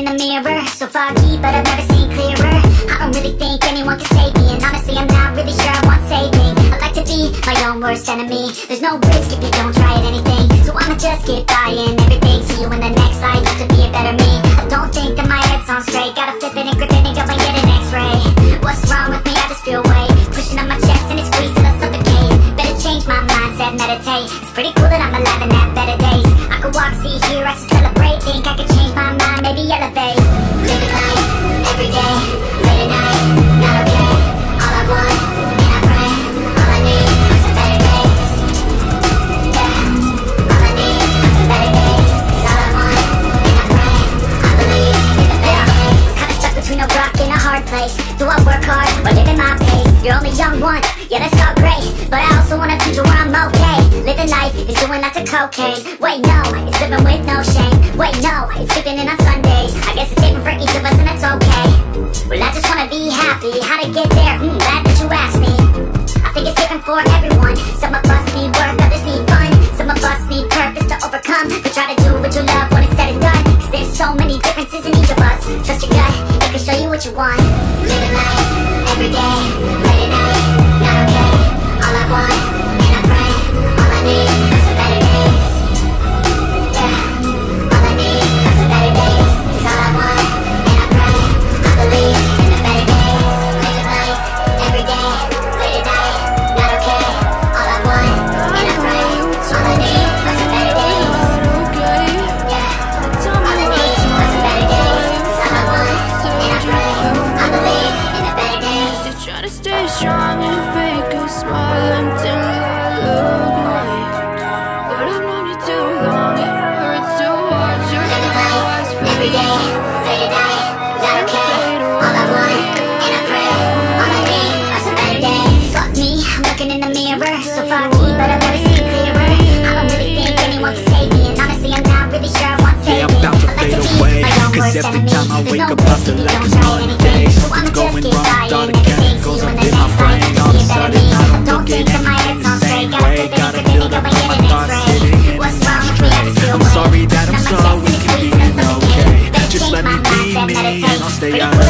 in the mirror, so foggy, but I've never seen clearer. I don't really think anyone can save me, and honestly I'm not really sure I want saving. I like to be my own worst enemy. There's no risk if you don't try at anything, so I'ma just get buying everything. See you in the next life, have to be a better me. I don't think that my head's on straight, gotta flip it and grip it and go and get an x-ray. What's wrong with me? I just feel weight pushing on my chest and it squeezes till I suffocate. Better change my mindset, meditate. It's pretty cool that I'm alive and have better days. I could walk, see, hear, I should celebrate. Think I could change my mind, maybe elevate. Living life, every day, late at night, not okay. All I want, and I pray, all I need are some better days. Yeah, all I need are some better days. Is all I want, and I pray, I believe in the better days. Kinda stuck between a rock and a hard place. Do I work hard, or live in my pace? You're only young once, yeah that's all great, but I also want a future where I'm okay. Living life is doing lots of cocaine. Wait no, it's living with no shame. Wait no, it's sleeping in on Sundays. I guess it's different for each of us and that's okay. Well I just wanna be happy. How to get there? Glad that you asked me. I think it's different for everyone. Some of us need work, others need fun. Some of us need purpose to overcome. But try to do what you love when it's said and done, cause there's so many differences in each of us. Trust your gut, it can show you what you want. Living life, every day, late at night, not okay. All I want, and I pray, all I need are some better days. Yeah, all I need are some better days. Is all I want, and I pray, I believe in the better days. Living life, every day, late at night, not okay. All I want, and I pray, all I need are some better days. Yeah, all I need are some better days. Is all I want, and I pray, I believe in the better days. Still trying to stay strong and fake a smile until I look away. But I've known you too long, it hurts to watch your eyes fade. Every day, late at night, not okay. All I want, and I pray, all I need are some better days. Fuck me, I'm looking in the mirror, so foggy, but I've never seen clearer. I don't really think anyone can save me, and honestly I'm not really sure I want saving. Yeah, I'm about to fade away, cause every time I wake up I feel like it's Monday. Something's going wrong, thought it chemicals up in my brain. All of a sudden I don't look at anything the same way. Gotta feel that all my thoughts sitting in the straight. I'm sorry that I'm so weak at being okay. Just let me be me and I'll stay out of